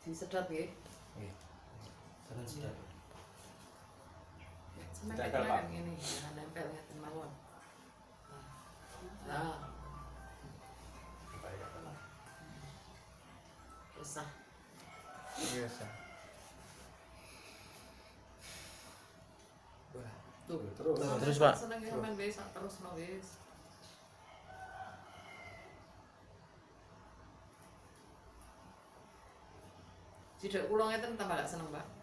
Disedot nggih. Nggih. Sedot. Nempel Pak ngene, nempel ngeten mawon. Nah. Usah. Biasa. Tuh, Terus Pak. Seneng sampean wis terus no wis. Ciduk kula ngeten tambah gak seneng, Pak.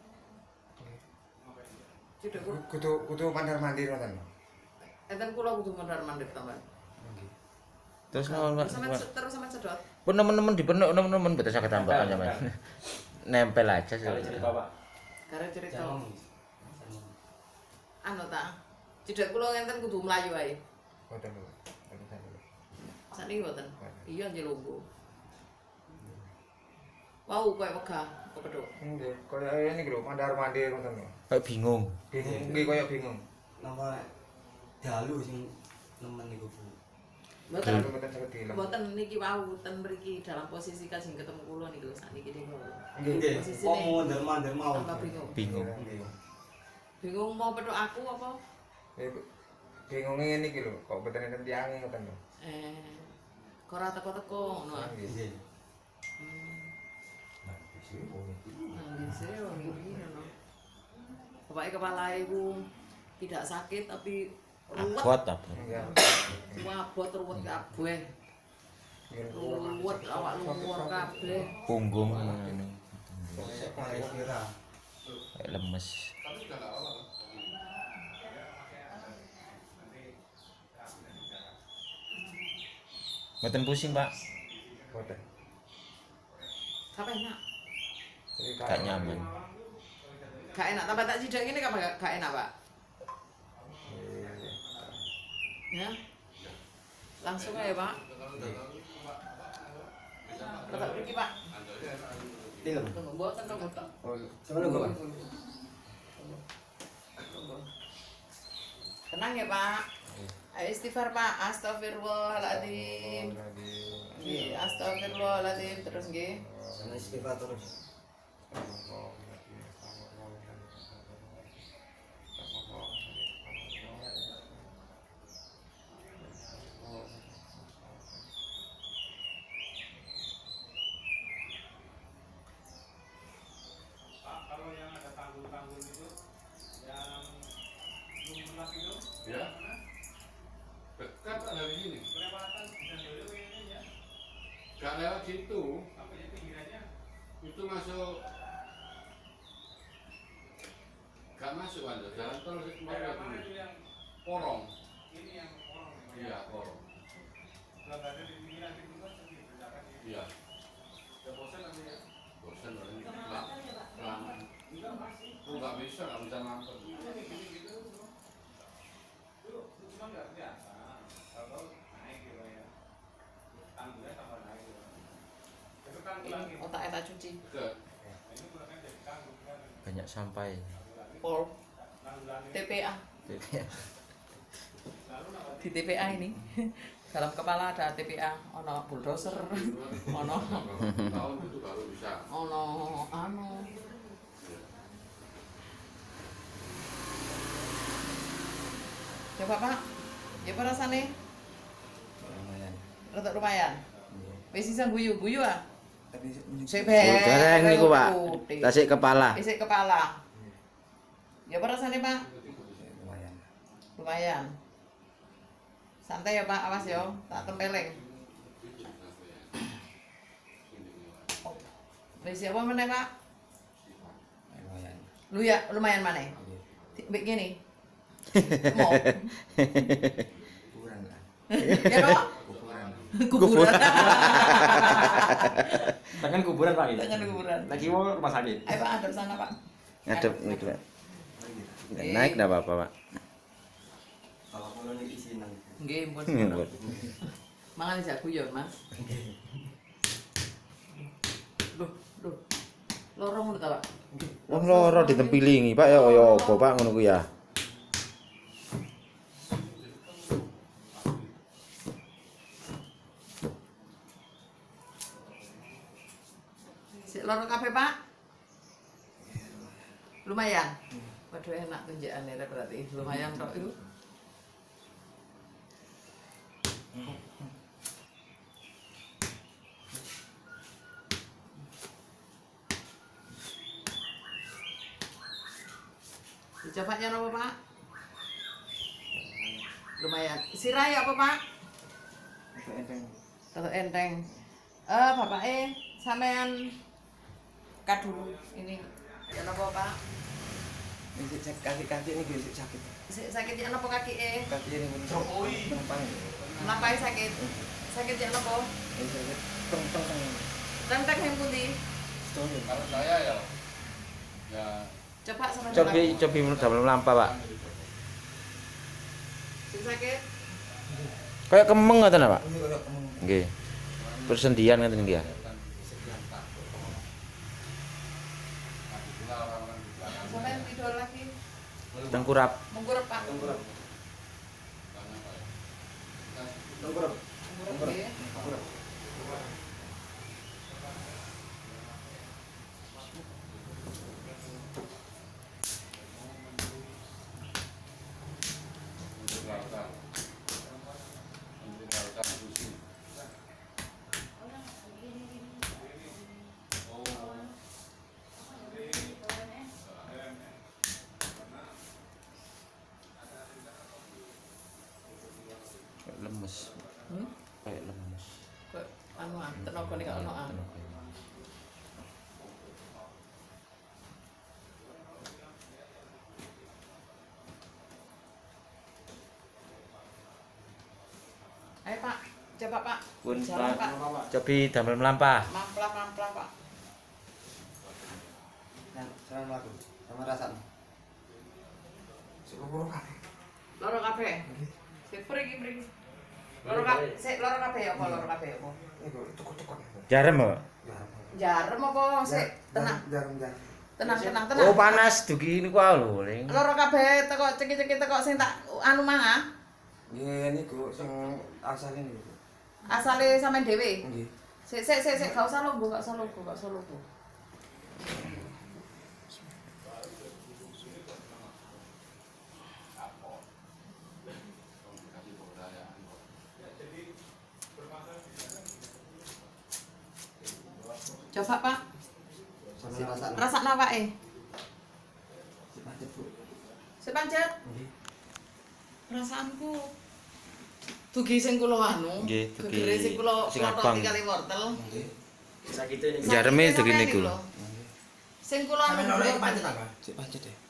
Ciduk kula Kudu mandar-mandir ngoten. enten kula kudu mondar-mandir tambah. Nggih. Terus naon Pak? Terus sampean sedot. Pun nemen-nemen dipenuk nemen-nemen betul saged tambakan sampean. Nempel aja sih. Cerita Pak. Kare cerita. Anu ta. Ciduk kula ngenten kudu mlayu ae. Boten lho. Boten lho. Sakniki mboten. Iya nggih lungguh. Wau koyo wegah kepethuk. Nggih, kaya ini lho, mandar-mandir ngoten lho. Kayak bingung. Bingung, nggih kaya bingung. Napa dalu sing nemen niku Bu. Mboten Boten saged dilem. mboten niki wau ten mriki dalam posisi kajeng ketemu kula niku sakniki niku. Nggih. Posisine Kok mondar-mandir mau. tambah bingung. Bingung. Nggih. Bingung mau petuk aku apa? Bingunge ngene iki lho, kok boten enten tiange ngoten lho. Kok ora teko-teko ngono. Nggih. Nggih. Nggih sih ngene ngono. Bapake kepala iku tidak sakit tapi ruwet. Abot abot. Nggih. Wabot ruwet kabeh. Ruwet awak luwur kabeh. Punggung ngono. Kayak kira. Kayak lemes. Mboten pusing, Pak. Boten. Sampai enak. Gak nyaman. Gak enak tambah tak sidak ngene gak enak, Pak. Ya. Langsung aja, Pak. Tetap pergi, Pak. Tilem. Tunggu, mboten tunggu tok. Sama lu Pak. Tenang ya, Pak. Ayo istighfar, Pak. Astagfirullahaladzim. Nggih, astagfirullahaladzim terus nggih. Sama istighfar terus. Ya, dekat dari sini. Gak lewat situ. Itu masuk. Gak masuk Anda, jalan terus kemana itu? Porong. Iya, porong. Iya. Bosan orang ini. Lama. Itu nggak bisa nonton. Otaknya tak cuci. Banyak sampai. Pol. TPA. Di TPA ini dalam kepala ada TPA, ono bulldozer, ono Tahun itu baru bisa. ono anu. Coba Pak, ya apa rasane? Lumayan. Rada lumayan. Wis bisa guyu-guyu ah. Tapi Sik Dereng niku, Pak. Tasik kepala. Isik kepala. Ya apa rasane, Pak? lumayan. Lumayan. Santai ya, Pak. Awas yo, tak tempeleng. Oh. Wis apa meneh, Pak? Lumayan. Lu ya lumayan maneh. Mbek ngene. Mau. Kurang lah. Ya kok? Kuburan. Kuburan. Tangan kuburan Pak ini. Tangan kuburan. Lagi mau rumah sakit. Ayo Pak, adep sana, Pak. Ngadep niku, Pak. Naik enggak apa-apa, Pak. Kalau pulau ini isinan. Nggih, mpun. Nggih. Mangan jak guyon, Mas. Loh, loh. Lorong ngono ta, Pak? Wong loro ditempilingi, Pak ya kaya apa, Pak ngono ku ya. Sik loro kabeh, Pak? Lumayan. Waduh enak tunjukane berarti. Lumayan tok iku. Dicopatnya apa, Pak? Lumayan. Sirai apa, Pak? Rada enteng. Bapak sampean dulu ini. Ya napa, Pak? Kaki-kaki ini gue sakit. Sakit ya napa kaki Kaki ini mencok. Melampaui sakit. Sakit ya napa? Teng. Tentang yang putih. Kalau saya ya Coba sama Cobi damel mlampah, Pak. Sing sakit. Kayak kemeng ngoten, Pak. Ini kalau kamu Nggih. Persendian ngoten nggih. Sampai tidur lagi. Tengkurap. Mengkurep, Pak. Tengkurap. Mengkurep, nggih. Lemes. Kayak lemes. Kok anu tenaga nek ono Ayo, Pak. Coba, Pak. Pun, Jalan, Pak. Pak. Cobi damel mlampah. Mamplang, Pak. Nah, sekarang laku sama rasanya. Sepuluh kaki. Loro kabeh. Sik mriki. Loro kabeh apa loro kabeh apa? Ini gue cukup. Jarem, Pak. Jarem apa sik tenang. Jarum. Tenang. Oh, panas dugi niku lho, Ling. Loro kabeh teko cekik-cekik teko sing tak anu mangah. Nggih niku sing asal ini. Asale sampean dhewe. Nggih. Sik gak usah logo. Coba, Pak. Sama rasanya. Rasakno awake. Sepancet, Bu. Sepancet. Nggih. Perasaanku dugi sing kula anu. Nggih, dugi gegere sing kula sing klothoti abang. kali wortel. Nggih. Jareme dugi niku lho. Sing kula anu pancet apa? Sik pancet ya.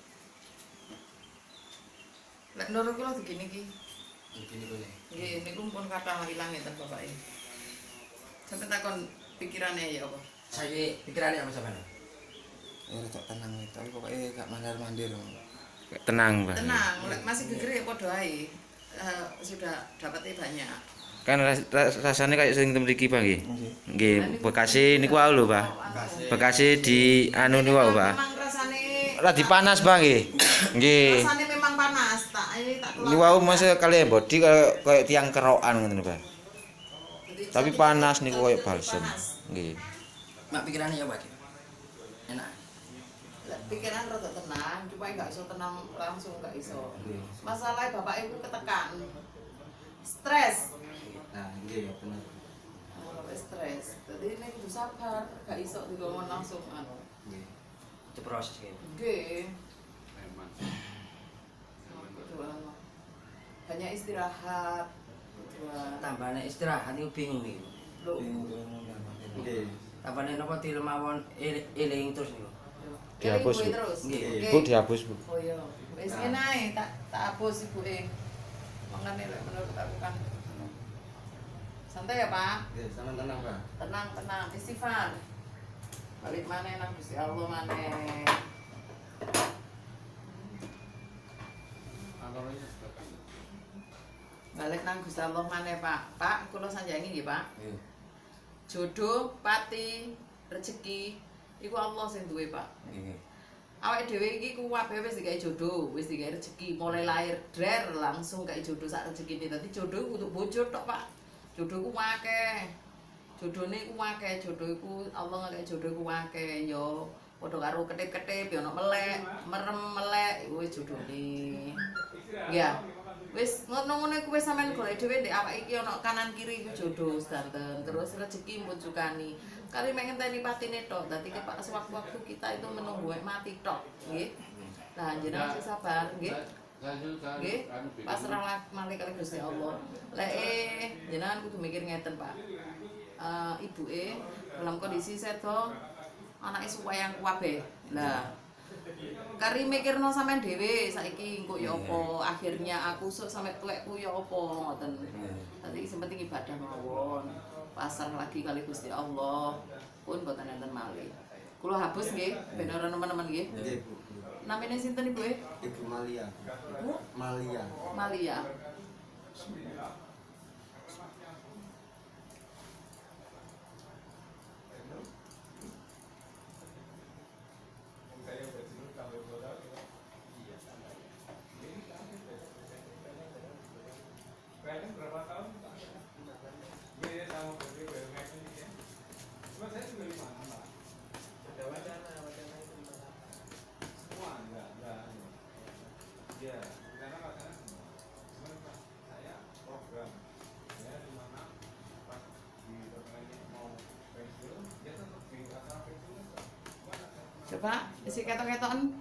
Lek loro kula dugi niki. Begini kene. Nggih, niku pun kathah ilang ngeten bapake. Sampe takon pikirane ya apa? Saya pikirannya apa sampean? Ya rada tenang tapi pokoknya gak mandar-mandir. Tenang, Pak. Tenang, lek masih geger ya padha ae. Sudah dapatnya banyak. Kan rasanya kayak sing mriki, Pak nggih. Nggih. Nggih, Bekasi niku wae lho, Pak. Bekasi di anu niku wae, Pak. Memang rasane Ora dipanas, Pak nggih. Nggih. rasane memang panas, tak Niku wae masa kali bodi kayak tiang kerokan ngoten, Pak. Tapi panas niku kayak balsem. Nggih. Mak pikirannya ya, Pak. Enak. Pikiran rada tenang, cuma gak iso tenang langsung gak iso. Masalahnya bapak ibu ketekan, stres. Nah, nggih ya bener. Bapak stres, jadi ini kudu sabar, gak iso digomong langsung anu. Nggih. Itu proses gitu. Nggih. Kudu anu. Banyak istirahat. Tambahane istirahat niku bingung iki. Lho, Nggih. Tambahane napa dilemawon eling terus niku. Dihapus, Bu. terus. Nggih. Bu dihapus, Bu. Oh iya, wis ngene ae tak hapus ibuke. Mangane lek menurut aku kan. Santai ya, Pak. Nggih, sama tenang, Pak. Tenang, istighfar. Balik maneh nang Gusti Allah maneh. Balik nang Gusti Allah maneh, Pak. Pak, kula sanjangi nggih, Pak. Nggih. Jodoh, pati, rezeki iku Allah sing duwe, Pak. Nggih. Awake dhewe iki kuwabe wis digawe jodoh, wis digawe rezeki, mulai lahir drer langsung gawe jodoh sak rezekine. Dadi jodoh kudu bojo tok, Pak. Jodoh ku akeh. Jodone iku akeh, jodoh iku Allah ngekek jodoh iku akeh yo. Padha karo ketip-ketip yo ono melek, merem melek iku wis jodone. Ya. Wis ngono-ngono iku wis sampean golek dhewe ndek awake iki ono kanan kiri iku jodoh sedanten. Terus rezeki mbok jukani. Kali mek ngenteni patine tok. Dadi pas waktu-waktu kita itu menunggu mati tok, nggih. Lah jenengan sing sabar, nggih. Nggih. Pasrah malih kali Gusti Allah. Lek jenengan kudu mikir ngeten, Pak. Ibuke dalam kondisi sedo anake suwayang kabeh. Lah kari mikirno sampean dhewe saiki engko ya apa, akhirnya aku sok sampe tuwekku ya apa ngoten. Dadi sing penting ibadah mawon. Pasrah lagi kali Gusti Allah. Pun boten enten malih. Kula hapus nggih, ben ora nemen-nemen nggih. Nggih, Bu. Namine sinten Ibu? Ibu Malia. Bu Malia. Malia. Coba isi ketok-ketokan.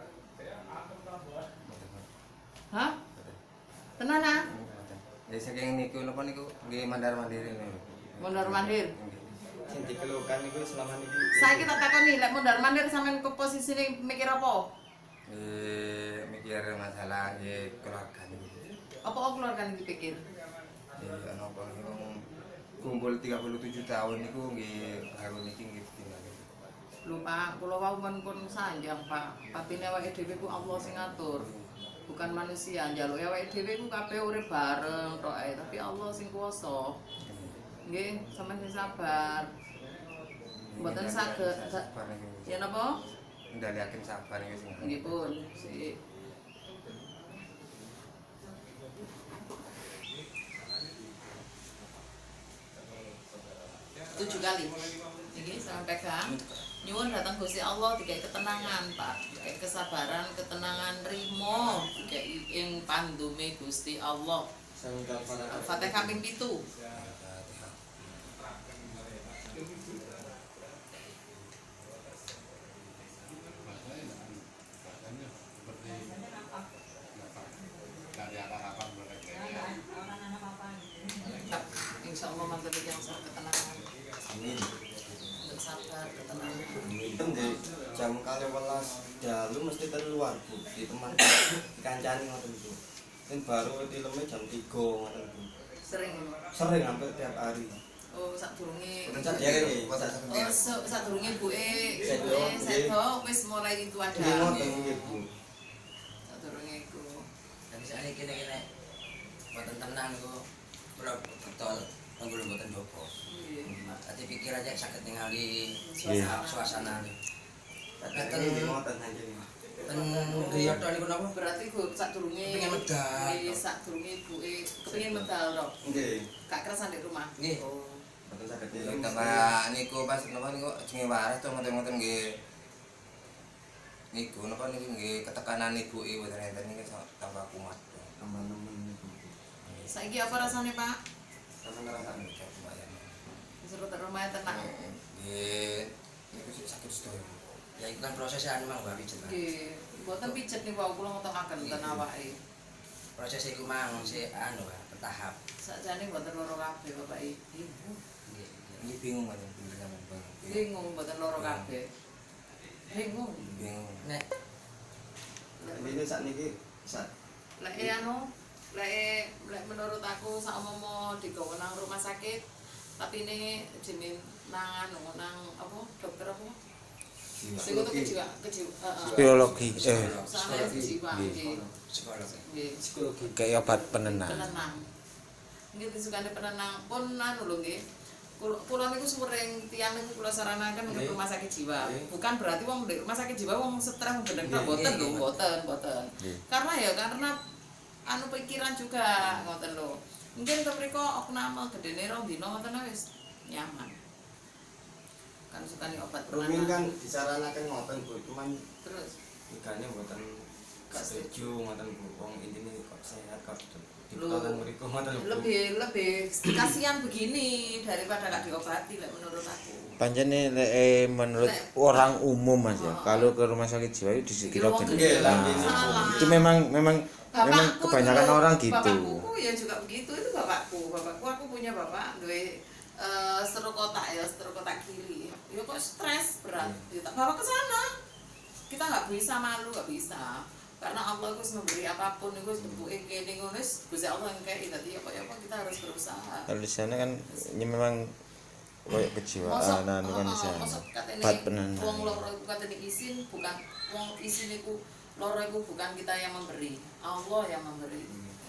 Hah? Tenan ah? Ya saking niku napa niku nggih mandar-mandiri niku. Mondar-mandir. Sing dikeluhkan niku selama niki. Saiki tak takoni lek mondar-mandir sampean ke posisine mikir apa? Mikir masalah nggih keluarga niku. Apa keluarga iki pikir? Ana apa wong kumpul 37 tahun niku nggih baru niki nggih tinggal. Lho Pak, kula wau pun sanjang Pak. Patine awake dhewe ku Allah sing ngatur. Bukan manusia, njaluk awake dhewe ku kabeh urip bareng tok ae, tapi Allah sing kuwasa. Nggih, sampeyan sing sabar. Mboten saged. Ya napa? Ndaliaken sabar niku sing. Nggih pun, sik. Tujuh kali. Niki sampai pegang. Nyuwun datang Gusti Allah dikai ketenangan, Pak. Dikai kesabaran, ketenangan rimo, dikai ing pandume Gusti Allah. Fatihah kaping 7. Insya Allah mantap yang ketenangan. Amin. Untuk sabar, ketenangan. Itu di jam 12 dalu mesti keluar Bu, di teman dikancani ngoten Bu. Kan baru filmnya jam 3 ngoten Bu. Sering. Sering hampir tiap hari. Oh, sadurunge. Sadurunge buke sedo wis mulai itu ada. Nggih ngoten nggih Bu. Sadurunge iku. Tapi saiki kene boten tenang iku kula betul nggul boten jopo. Dadi pikir aja saged ningali suasana. Tapi nggih ngoten anjing. Ten griya tok niku napa? Berarti ku sadurunge Pengen medal. Nggih, sadurunge ibuke kepengin medal tok. Nggih. Gak keresan di rumah. Nggih. Oh. Boten saged Tambah niku pas napa niku jenenge waras to ngoten-ngoten nggih. Niku napa niki nggih ketekanan ibuke mboten enten niki tambah kumat. teman-teman niku. Saiki apa rasane, Pak? Sampeyan ngrasakne lumayan. Disuruh ke rumah tenang. Nggih. Niku sik sakit sedaya. Ya iku kan prosesnya anu mang Mbak pijet. Nggih, mboten pijet nih wau kula ngotokaken ten awake. Proses iku mang si anu bertahap. Sakjane mboten loro kabeh Bapak Ibu. Nggih. Ini bingung kan pindah sama Bang. Bingung mboten loro kabeh. Bingung. Bingung. Nek Ini sakniki sak Lek anu, lek menurut aku saumpama digawa nang rumah sakit, tapi ini jeneng nang anu nang apa dokter apa? Sing untuk kejiwa, Psikologi, Sana kejiwa nggih. psikolog. Nggih. kayak obat penenang. Penenang. Nggih disukane penenang pun anu lho nggih. Kula niku sering tiyang niku kula saranaken ke rumah sakit jiwa. Bukan berarti wong di rumah sakit jiwa wong stres gendeng tok mboten lho, mboten. Karena anu pikiran juga ngoten lho. Mungkin kepriko okname gedene rong dina ngoten wis nyaman. Kan sukane obat Rumin kan penenang. disarankan ngoten Bu, cuman Terus igane mboten gak setuju ngoten Bu. Wong intine kok sehat kok Loh, dipetolan mriku ngoten Bu. lebih kasihan begini daripada gak diobati lah menurut aku. Pancene menurut orang umum Mas ya, kalau ke rumah sakit jiwa itu dikira Wong bener. Nggih, gede. tapi Salah. Itu memang Bapakku kebanyakan dulu, orang gitu. Bapakku ya juga begitu, itu bapakku aku punya bapak duwe stroke otak kiri. Ya kok stres berat. Ya tak bawa ke sana. Kita nggak bisa malu, nggak bisa. Karena Allah itu memberi apapun itu bentuke kene ngono wis Gusti Allah engke dadi apa kita harus berusaha. Kalau di sana kan ini memang kayak kejiwaan anu kan bisa. Bat penenang. Wong loro iku katene izin bukan wong izin iku loro iku bukan kita yang memberi, Allah yang memberi.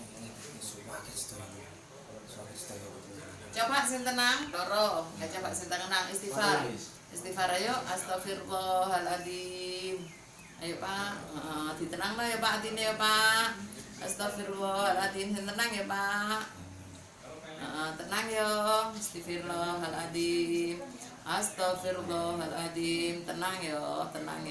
Coba sing tenang, loro. Coba sing tenang istighfar. Istighfar ayo astagfirullahaladzim. Ayo Pak, ditenangno ya Pak atine ya Pak. Astagfirullahaladzim, sing tenang ya Pak. Tenang ya, astagfirullahaladzim. Astagfirullahaladzim, tenang ya.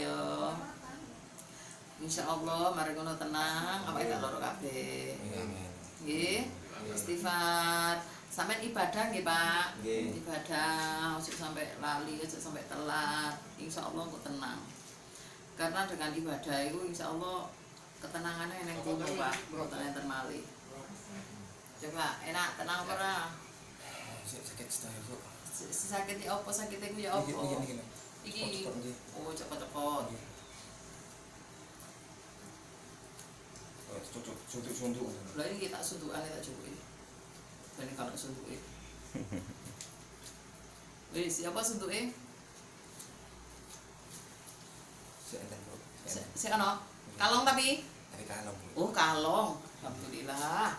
Insyaallah mari ngono tenang, apa gak loro kabeh. Nggih. Istighfar. Sampai ibadah nggih Pak. Ibadah ojo sampai lali, ojo sampai telat. Insyaallah kok tenang. Karena dengan ibadah itu insyaallah ketenangannya nang kono Pak, mboten enten malih. Coba enak tenang apa ora? Sakit setengah Bu. Sakit iki apa? Sakit iku ya apa? Iki. Oh, cepet-cepet. Suntuk. Lah iki tak suntukan tak cukup. Dan kalau suntuke. Wis, siapa suntuke? Si ana. Kalong tapi. Tapi kalong Bu. Oh, kalong. Alhamdulillah.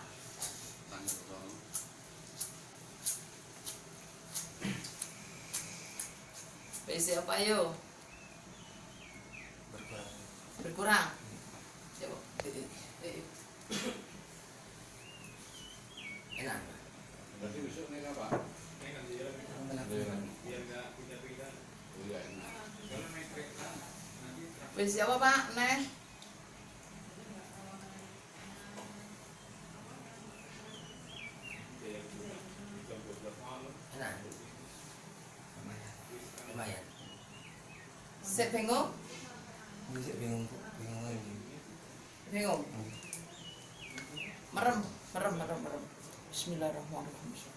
Wis siapa yo? Berkurang. Coba. Enak. Berarti besok nih apa? Wis siapa Pak? Neh. Enak. Lumayan. Sik bingung? Bisa bingung Bu, bingung lagi. Bingung. Merem. Bismillahirrahmanirrahim.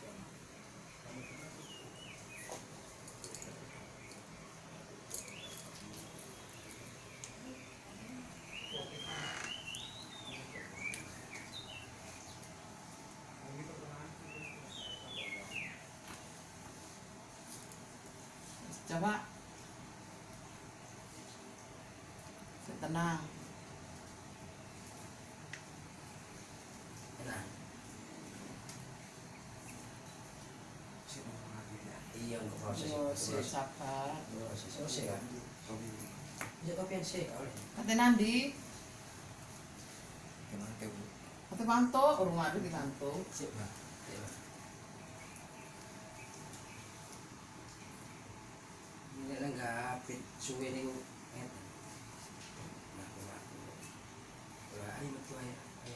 Coba. Tenang. Enak. Iya, untuk proses. Sabar. Proses kan. Ya kopian sih, oleh. Kate nandi? Gimana Bu? Kate manto, rumah itu dimanto. Sip, Pak. Ini enggak pit suwe niku ngeten. Lah ayo metu ayo.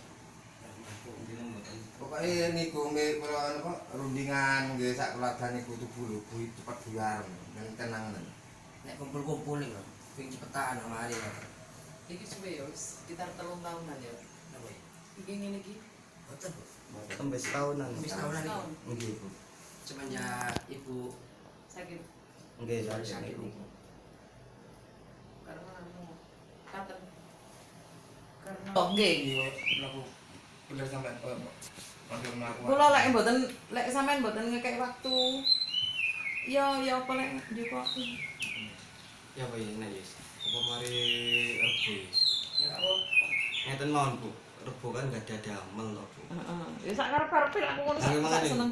Pokoknya niku nggih kula napa rundingan nggih sak keluarga niku tubuh lho Bu cepet buyar nang tenang. Nek kumpul-kumpul niku ping cepetan mari. Iki suwe ya wis sekitar 3 tahunan ya. Napa iki? Iki ngene iki. Boten, Bu. Tembes tahunan. Wis tahunan iki. Tahun. Nggih Bu. Semenjak ibu Sakit Nggih sakit sakit. niku. karena anu katen. Karena oh nggih. Iya, mlaku bener sampean pondok mlaku. Kula lek mboten lek sampean mboten ngekek waktu. Ya apa lek ndek waktu. Ya apa ya yes. Apa mari Rebo yes. Ya apa? Ngeten mawon Bu. Rebo kan enggak ada damel loh Bu. Heeh. Ya sak karep-karepe aku ngono sak Seneng. seneng.